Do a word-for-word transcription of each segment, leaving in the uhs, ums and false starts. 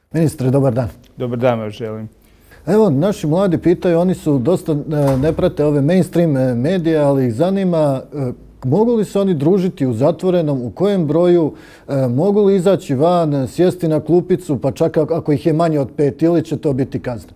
Ministre, dobar dan. Dobar dan vam želim. Evo, naši mladi pitaju, oni su dosta, ne prate ove mainstream medije, ali ih zanima mogu li se oni družiti u zatvorenom, u kojem broju, mogu li izaći van, sjesti na klupicu, pa čak ako ih je manje od pet, ili će to biti kazna?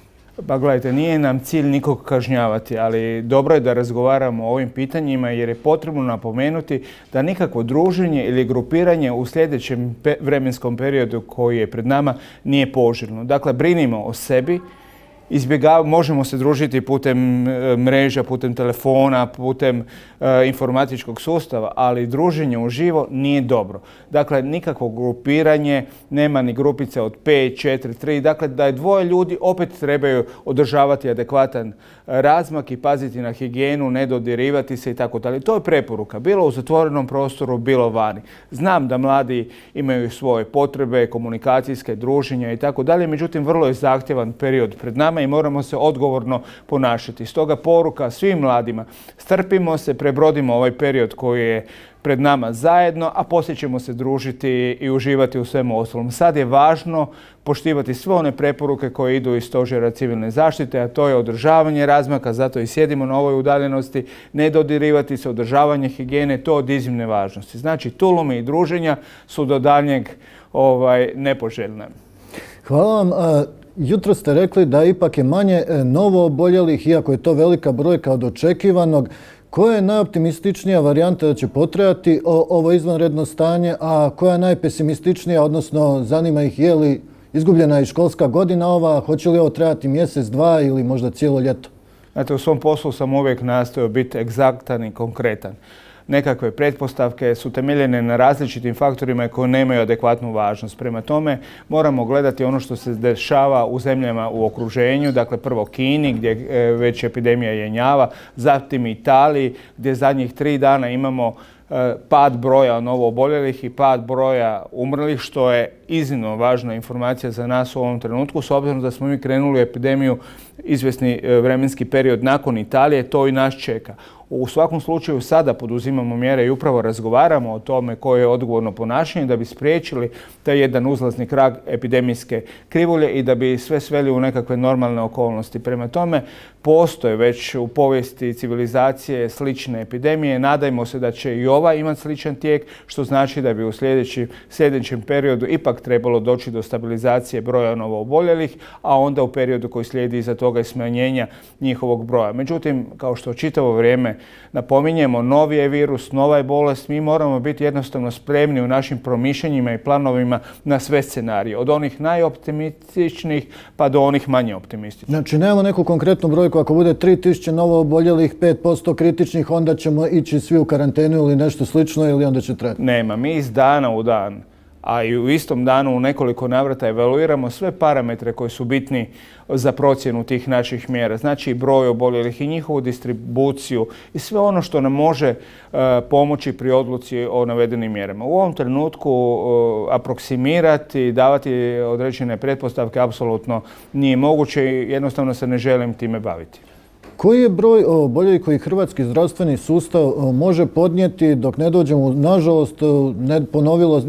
Pa gledajte, nije nam cilj nikog kažnjavati, ali dobro je da razgovaramo o ovim pitanjima jer je potrebno napomenuti da nikakvo druženje ili grupiranje u sljedećem vremenskom periodu koji je pred nama nije poželjno. Dakle, brinimo o sebi, izbjegavamo, možemo se družiti putem mreža, putem telefona, putem e, informatičkog sustava, ali druženje uživo nije dobro. Dakle, nikakvo grupiranje, nema ni grupice od pet, četiri, tri. Dakle, da je dvoje ljudi opet trebaju održavati adekvatan razmak i paziti na higijenu, ne dodirivati se i tako dalje. To je preporuka, bilo u zatvorenom prostoru, bilo vani. Znam da mladi imaju svoje potrebe, komunikacijske, druženja i tako dalje, međutim, vrlo je zahtjevan period pred nama i moramo se odgovorno ponašati. Stoga poruka svim mladima, strpimo se, prebrodimo ovaj period koji je pred nama zajedno, a poslije ćemo se družiti i uživati u svemu ostalom. Sad je važno poštivati sve one preporuke koje idu iz Stožera civilne zaštite, a to je održavanje razmaka, zato i sjedimo na ovoj udaljenosti, ne dodirivati se, održavanje higijene, to od iznimne važnosti. Znači, tulumi i druženja su do daljnjeg ovaj, nepoželjne. Hvala vam. Jutro ste rekli da ipak je manje novo oboljelih, iako je to velika brojka od očekivanog. Koja je najoptimističnija varijanta da će potrajati ovo izvanredno stanje, a koja je najpesimističnija, odnosno zanima ih je li izgubljena i školska godina ova, hoće li ovo trajati mjesec, dva ili možda cijelo ljeto? Znate, u svom poslu sam uvijek nastojao biti egzaktan i konkretan. Nekakve pretpostavke su temeljene na različitim faktorima koji nemaju adekvatnu važnost. Prema tome moramo gledati ono što se dešava u zemljama u okruženju, dakle prvo Kini gdje već epidemija jenjava, zatim Italiji gdje zadnjih tri dana imamo pad broja novooboljelih i pad broja umrlih, što je iznimno važna informacija za nas u ovom trenutku, s obzirom da smo mi krenuli u epidemiju izvjesni vremenski period nakon Italije, to i nas čeka. U svakom slučaju sada poduzimamo mjere i upravo razgovaramo o tome koje je odgovorno ponašanje da bi spriječili taj jedan uzlazni krag epidemijske krivulje i da bi sve sveli u nekakve normalne okolnosti. Prema tome, postoje već u povijesti civilizacije slične epidemije. Nadajmo se da će i ova imati sličan tijek, što znači da bi u sljedećem, sljedećem periodu ipak trebalo doći do stabilizacije broja novooboljelih, a onda u periodu koji slijedi iza toga i smanjenja njihovog broja. Međutim, kao što čitavo vrijeme napominjemo, novi je virus, nova je bolest, mi moramo biti jednostavno spremni u našim promišljanjima i planovima na sve scenarije, od onih najoptimističnijih pa do onih manje optimističnih. Znači, nemamo neku konkretnu brojku, ako bude tri tisuće novo oboljelih, pet posto kritičnih, onda ćemo ići svi u karantenu ili nešto slično ili onda će trebati? Nema, mi iz dana u dan, a i u istom danu u nekoliko navrata evaluiramo sve parametre koji su bitni za procjenu tih naših mjera. Znači broj oboljelih i njihovu distribuciju i sve ono što nam može uh, pomoći pri odluci o navedenim mjerama. U ovom trenutku uh, aproksimirati, davati određene pretpostavke apsolutno nije moguće i jednostavno se ne želim time baviti. Koji je broj oboljelih koji hrvatski zdravstveni sustav može podnijeti dok ne dođemo, nažalost, ne, ponovilo,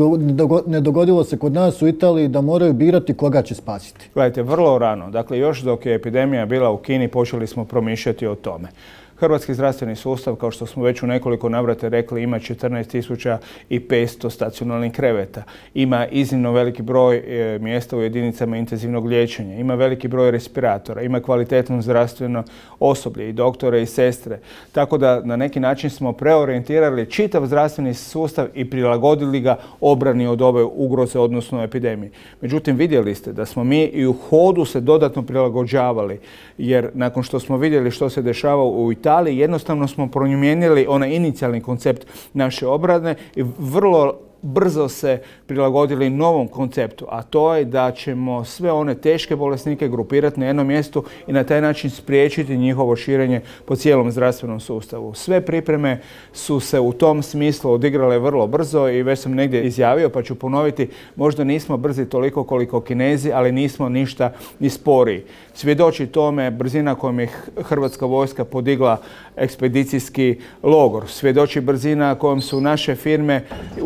ne dogodilo se kod nas u Italiji da moraju birati koga će spasiti? Gledajte, vrlo rano. Dakle, još dok je epidemija bila u Kini, počeli smo promišljati o tome. Hrvatski zdravstveni sustav, kao što smo već u nekoliko navrata rekli, ima četrnaest tisuća petsto stacionarnih kreveta. Ima iznimno veliki broj e, mjesta u jedinicama intenzivnog liječenja. Ima veliki broj respiratora. Ima kvalitetno zdravstveno osoblje i doktore i sestre. Tako da na neki način smo preorijentirali čitav zdravstveni sustav i prilagodili ga obrani od ove ugroze, odnosno epidemije. Međutim, vidjeli ste da smo mi i u hodu se dodatno prilagođavali, jer nakon što smo vidjeli što se dešava u Italiji, jednostavno smo promijenili onaj inicijalni koncept naše obrane i vrlo brzo se prilagodili novom konceptu, a to je da ćemo sve one teške bolesnike grupirati na jednom mjestu i na taj način spriječiti njihovo širenje po cijelom zdravstvenom sustavu. Sve pripreme su se u tom smislu odigrale vrlo brzo i već sam negdje izjavio, pa ću ponoviti, možda nismo brzi toliko koliko Kinezi, ali nismo ništa ni sporiji. Svjedoči tome brzina kojom je Hrvatska vojska podigla ekspedicijski logor. Svjedoči brzina kojom su naše firme ugradile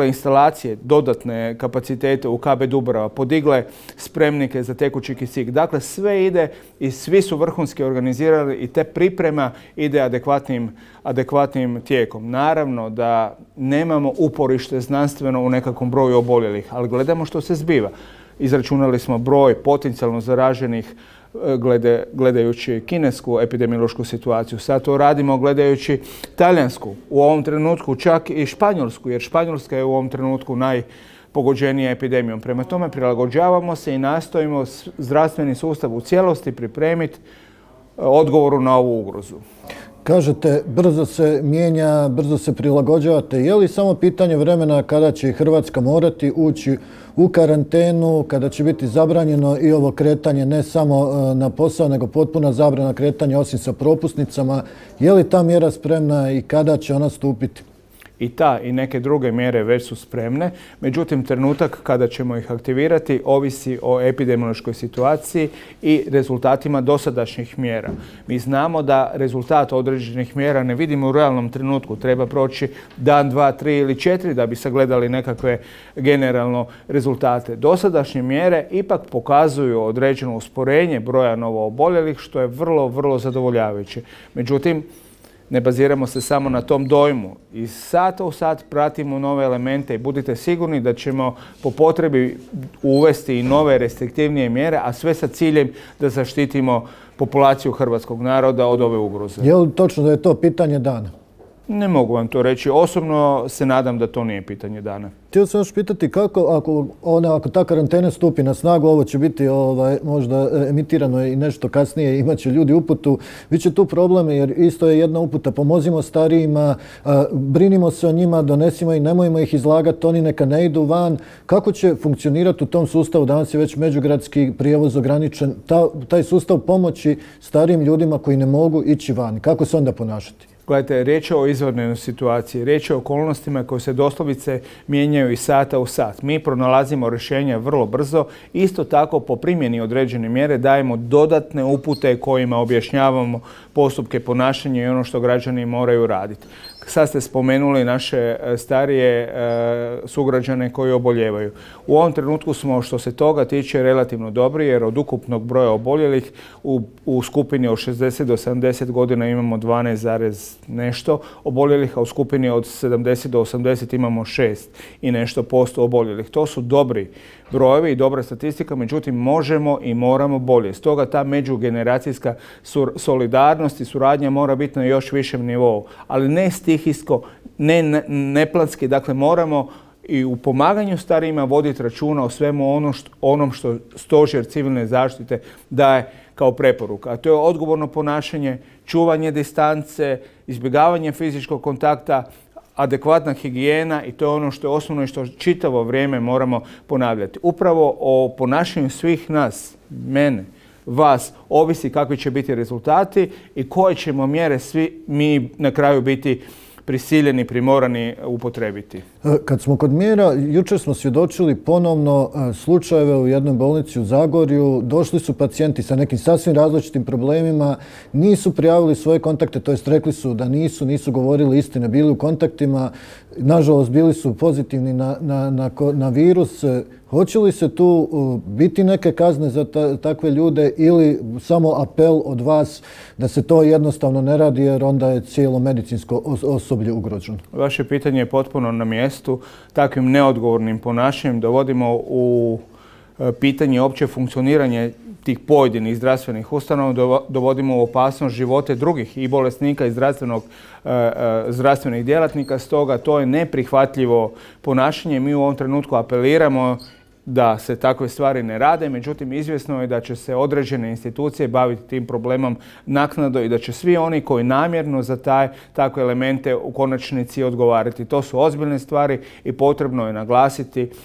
podigle instalacije, dodatne kapacitete u K B Dubrava, podigle spremnike za tekući kisik. Dakle, sve ide i svi su vrhunski organizirali i te priprema ide adekvatnim, adekvatnim tijekom. Naravno da nemamo uporište znanstveno u nekakvom broju oboljelih, ali gledamo što se zbiva. Izračunali smo broj potencijalno zaraženih glede, gledajući kinesku epidemiološku situaciju. Sad to radimo gledajući talijansku, u ovom trenutku čak i španjolsku, jer Španjolska je u ovom trenutku najpogođenija epidemijom. Prema tome prilagođavamo se i nastojimo zdravstveni sustav u cijelosti pripremiti odgovoru na ovu ugrozu. Kažete, brzo se mijenja, brzo se prilagođavate. Je li samo pitanje vremena kada će Hrvatska morati ući u karantenu, kada će biti zabranjeno i ovo kretanje ne samo na posao, nego potpuna zabrana kretanja osim sa propusnicama? Je li ta mjera spremna i kada će ona stupiti? I ta i neke druge mjere već su spremne, međutim trenutak kada ćemo ih aktivirati ovisi o epidemiološkoj situaciji i rezultatima dosadašnjih mjera. Mi znamo da rezultat određenih mjera ne vidimo u realnom trenutku. Treba proći dan, dva, tri ili četiri da bi sagledali nekakve generalno rezultate. Dosadašnje mjere ipak pokazuju određeno usporenje broja novooboljelih, što je vrlo, vrlo zadovoljavajuće. Međutim, ne baziramo se samo na tom dojmu. Iz sata u sat pratimo nove elemente i budite sigurni da ćemo po potrebi uvesti i nove restriktivnije mjere, a sve sa ciljem da zaštitimo populaciju hrvatskog naroda od ove ugroze. Je li točno da je to pitanje dana? Ne mogu vam to reći. Osobno se nadam da to nije pitanje dana. Htio sam još pitati kako, ako, ona, ako ta karantena stupi na snagu, ovo će biti ovaj, možda emitirano i nešto kasnije, imat će ljudi uputu. Biće tu problem jer isto je jedna uputa. Pomozimo starijima, a, brinimo se o njima, donesimo i nemojmo ih izlagati, oni neka ne idu van. Kako će funkcionirati u tom sustavu? Danas je već međugradski prijevoz ograničen. Ta, taj sustav pomoći starijim ljudima koji ne mogu ići van. Kako se onda ponašati? Gledajte, riječ je o izvanrednoj situaciji, riječ je o okolnostima koje se doslovice mijenjaju iz sata u sat. Mi pronalazimo rješenja vrlo brzo, isto tako po primjeni određene mjere dajemo dodatne upute kojima objašnjavamo postupke ponašanja i ono što građani moraju raditi. Sad ste spomenuli naše starije sugrađane koji oboljevaju. U ovom trenutku smo, što se toga tiče, relativno dobri, jer od ukupnog broja oboljelih u, u skupini od šezdeset do sedamdeset godina imamo dvanaest zarez nešto oboljelih, a u skupini od sedamdeset do osamdeset imamo šest i nešto posto oboljelih. To su dobri brojevi i dobra statistika, međutim možemo i moramo bolje. Stoga ta međugeneracijska solidarnost i suradnja mora biti na još višem nivou, ali ne stihijsko, ne neplanski. Dakle, moramo i u pomaganju starijima voditi računa o svemu ono što, onom što Stožer civilne zaštite daje kao preporuka. A to je odgovorno ponašanje, čuvanje distance, izbjegavanje fizičkog kontakta, adekvatna higijena i to je ono što je osnovno i što čitavo vrijeme moramo ponavljati. Upravo o ponašanju svih nas, mene, vas, ovisi kakvi će biti rezultati i koje ćemo mjere svi mi na kraju biti prisiljeni, primorani upotrebiti. Kad smo kod mjera, jučer smo svjedočili ponovno slučajeve u jednoj bolnici u Zagorju. Došli su pacijenti sa nekim sasvim različitim problemima, nisu prijavili svoje kontakte, to jest rekli su da nisu, nisu govorili istine, bili u kontaktima. Nažalost, bili su pozitivni na, na, na, na virus. Hoće li se tu biti neke kazne za ta, takve ljude ili samo apel od vas da se to jednostavno ne radi jer onda je cijelo medicinsko osoblje ugroženo? Vaše pitanje je potpuno na mjestu. Takvim neodgovornim ponašanjem dovodimo u pitanje opće funkcioniranje tih pojedinih zdravstvenih ustanova, dovodimo u opasnost živote drugih i bolesnika i zdravstvenog, zdravstvenih djelatnika. Stoga to je neprihvatljivo ponašanje. Mi u ovom trenutku apeliramo da se takve stvari ne rade, međutim izvjesno je da će se određene institucije baviti tim problemom naknadno i da će svi oni koji namjerno za taj, takve elemente u konačnici odgovarati. To su ozbiljne stvari i potrebno je naglasiti e,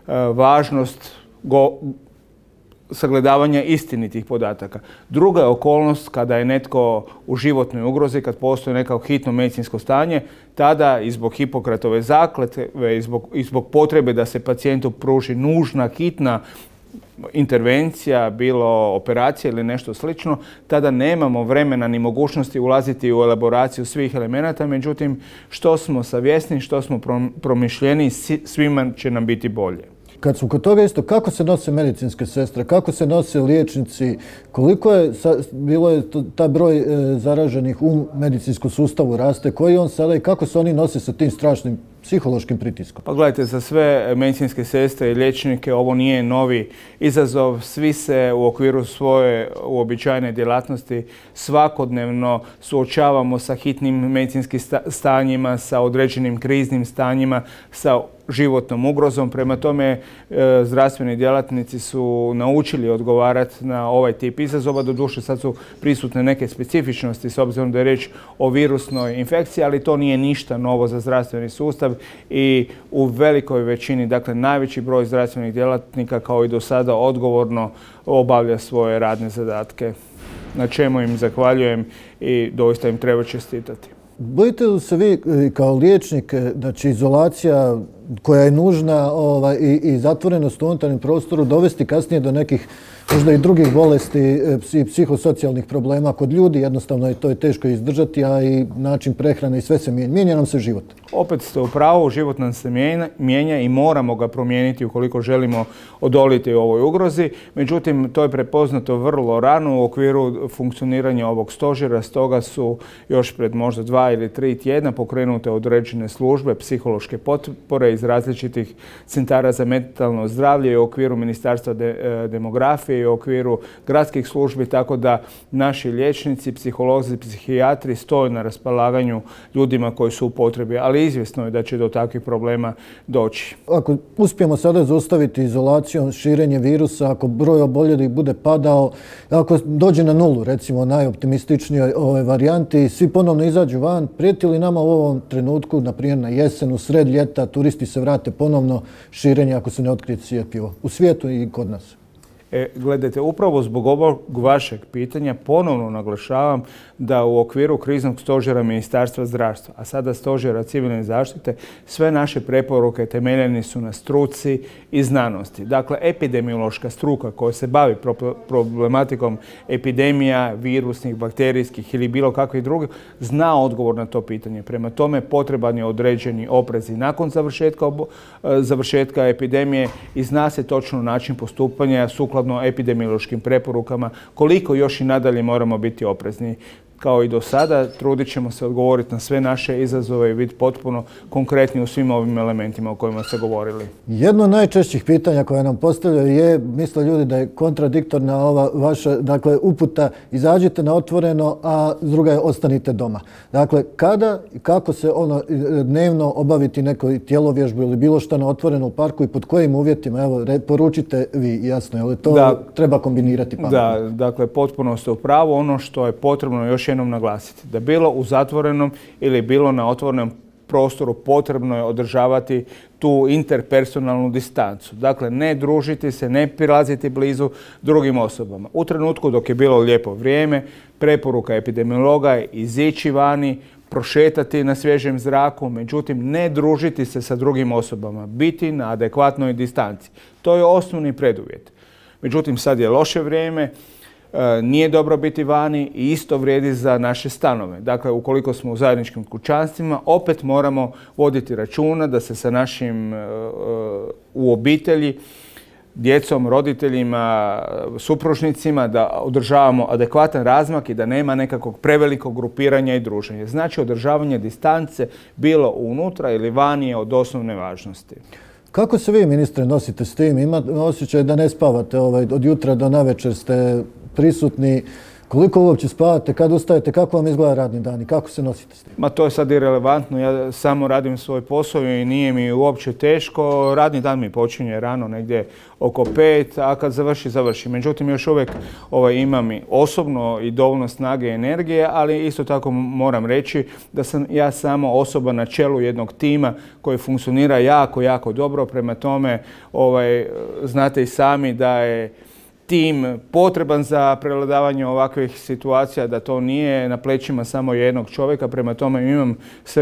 važnost go, sagledavanja istinitih podataka. Druga je okolnost kada je netko u životnoj ugrozi, kad postoji neko hitno medicinsko stanje, tada i zbog Hipokratove zakletve i zbog, i zbog potrebe da se pacijentu pruži nužna, hitna intervencija, bilo operacija ili nešto slično, tada nemamo vremena ni mogućnosti ulaziti u elaboraciju svih elemenata, međutim što smo savjesni, što smo promišljeni, svima će nam biti bolje. Kad smo kod toga isto, kako se nose medicinske sestre, kako se nose liječnici, koliko je bilo je taj broj zaraženih u medicinskom sustavu raste, koji je on sada i kako se oni nose sa tim strašnim psihološkim pritiskom? Pa gledajte, za sve medicinske sestre i liječnike ovo nije novi izazov. Svi se u okviru svoje uobičajene djelatnosti svakodnevno suočavamo sa hitnim medicinskim stanjima, sa određenim kriznim stanjima, sa životnom ugrozom. Prema tome, zdravstveni djelatnici su naučili odgovarati na ovaj tip izazova. Doduše, sad su prisutne neke specifičnosti s obzirom da je riječ o virusnoj infekciji, ali to nije ništa novo za zdravstveni sustav i u velikoj većini, dakle najveći broj zdravstvenih djelatnika kao i do sada odgovorno obavlja svoje radne zadatke, na čemu im zahvaljujem i doista im treba čestitati. Bojite li se vi kao liječnik da će izolacija koja je nužna ovaj, i, i zatvorenost u unutarnjem prostoru dovesti kasnije do nekih možda i drugih bolesti i psihosocijalnih problema kod ljudi? Jednostavno je to je teško izdržati, a i način prehrane i sve se mijenja. Mijenja nam se život. Opet ste u pravu, život nam se mijenja i moramo ga promijeniti ukoliko želimo odoliti ovoj ugrozi. Međutim, to je prepoznato vrlo rano u okviru funkcioniranja ovog stožera. Stoga su još pred možda dva ili tri tjedna pokrenute određene službe psihološke potpore iz različitih centara za mentalno zdravlje i u okviru Ministarstva de, demografije i u okviru gradskih službi, tako da naši liječnici, psiholozi, psihijatri stoje na raspolaganju ljudima koji su u potrebi, ali izvjesno je da će do takvih problema doći. Ako uspijemo sada zaustaviti izolacijom, širenje virusa, ako broj oboljelih bude padao, ako dođe na nulu, recimo najoptimističnijoj ove varijanti, svi ponovno izađu van, prijeti li nama u ovom trenutku, na primjer na jesen, u sred ljeta, turisti se vrate ponovno širenje ako se ne otkrije cjepivo u svijetu i kod nas? E, gledajte, upravo zbog ovog vašeg pitanja ponovno naglašavam da u okviru kriznog stožera Ministarstva zdravstva, a sada stožera civilne zaštite, sve naše preporuke temeljene su na struci i znanosti. Dakle, epidemiološka struka koja se bavi problematikom epidemija, virusnih, bakterijskih ili bilo kakvih drugih, zna odgovor na to pitanje. Prema tome, potreban je određeni oprez i nakon završetka, završetka epidemije i zna se točno način postupanja sukladno epidemiološkim preporukama, koliko još i nadalje moramo biti oprezni. Kao i do sada, trudit ćemo se odgovoriti na sve naše izazove i biti potpuno konkretni u svim ovim elementima o kojima ste govorili. Jedno od najčešćih pitanja koje nam postavljaju je, misle ljudi da je kontradiktorna ova vaša, dakle, uputa izađite na otvoreno, a druga je ostanite doma. Dakle, kada i kako se ono dnevno obaviti neko tjelovježbu ili bilo što na otvoreno u parku i pod kojim uvjetima? Evo, poručite vi, jasno, je li to da, treba kombinirati pametno? Da, dakle, potpuno ste u pravu. Ono što je potrebno još jednom naglasiti, da bilo u zatvorenom ili bilo na otvorenom prostoru potrebno je održavati tu interpersonalnu distancu. Dakle, ne družiti se, ne prilaziti blizu drugim osobama. U trenutku dok je bilo lijepo vrijeme, preporuka epidemiologa je izići vani, prošetati na svježem zraku, međutim ne družiti se sa drugim osobama, biti na adekvatnoj distanci. To je osnovni preduvjet. Međutim, sad je loše vrijeme, nije dobro biti vani i isto vrijedi za naše stanove. Dakle, ukoliko smo u zajedničkim kućanstvima, opet moramo voditi računa da se sa našim u obitelji, djecom, roditeljima, supružnicima, da održavamo adekvatan razmak i da nema nekakvog prevelikog grupiranja i druženja. Znači, održavanje distance bilo unutra ili vani je od osnovne važnosti. Kako se vi, ministre, nosite s tim? Imate osjećaj da ne spavate ovaj, od jutra do navečer, ste prisutni. Koliko uopće spavate, kad ustajete, kako vam izgleda radni dan i kako se nosite s tim? Ma to je sad irelevantno, ja samo radim svoj posao i nije mi uopće teško. Radni dan mi počinje rano, negdje oko pet, a kad završi, završi. Međutim, još uvijek ovaj, imam i osobno i dovoljno snage i energije, ali isto tako moram reći da sam ja samo osoba na čelu jednog tima koji funkcionira jako, jako dobro. Prema tome, ovaj, znate i sami da je tim potreban za prevladavanje ovakvih situacija, da to nije na plećima samo jednog čovjeka. Prema tome imam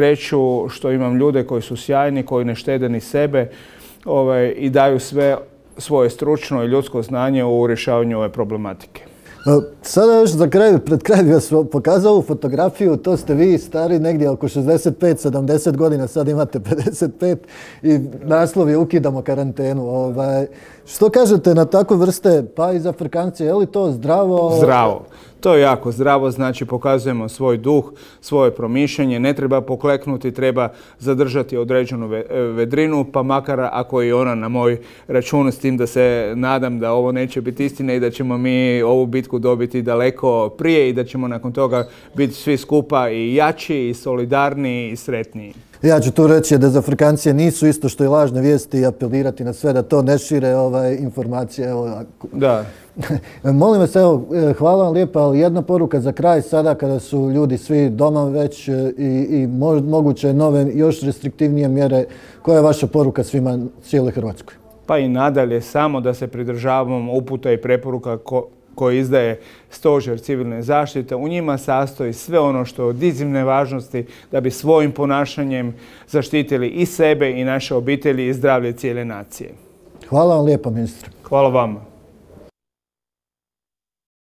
sreću što imam ljude koji su sjajni, koji ne štede ni sebe ovaj, i daju sve svoje stručno i ljudsko znanje u rješavanju ove problematike. Sada još za kraj, pred kraj bih vas pokazao ovu fotografiju, to ste vi stari negdje oko šezdeset pet sedamdeset godina, sad imate pedeset pet i naslov je Ukidamo karantenu. Ovaj, što kažete na takve vrste, pa i za Afrikance, je li to zdravo? Zdravo. To je jako zdravo, znači pokazujemo svoj duh, svoje promišljanje, ne treba pokleknuti, treba zadržati određenu vedrinu, pa makar ako je ona na moj račun, s tim da se nadam da ovo neće biti istina i da ćemo mi ovu bitku dobiti daleko prije i da ćemo nakon toga biti svi skupa i jači, i solidarniji, i sretniji. Ja ću tu reći da dezinformacije nisu isto što i lažne vijesti i apelirati na sve da to ne šire ovaj, informacije. Evo, da. Molim vas, evo, hvala vam lijepa, ali jedna poruka za kraj sada kada su ljudi svi doma već i, i moguće nove još restriktivnije mjere. Koja je vaša poruka svima cijeloj Hrvatskoj? Pa i nadalje samo da se pridržavamo uputa i preporuka ko koje izdaje Stožer civilne zaštite. U njima sastoji sve ono što je od iznimne važnosti da bi svojim ponašanjem zaštitili i sebe i naše obitelji i zdravlje cijele nacije. Hvala vam lijepa, ministre. Hvala vama.